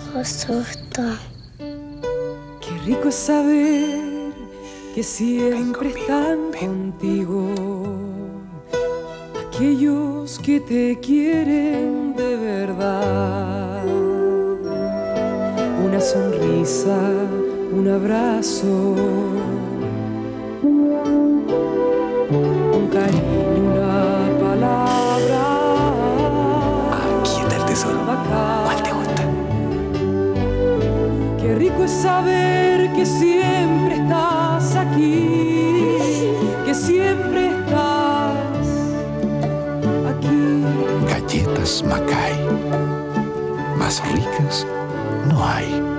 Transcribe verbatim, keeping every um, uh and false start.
asusta. Qué rico es saber que siempre están contigo aquellos que te quieren de verdad. Una sonrisa, un abrazo, un cariño, una palabra. Aquí está el tesoro. ¿Cuál te gusta? Qué rico es saber que siempre estás aquí, que siempre estás aquí. Galletas Macay. Más ricas no hay.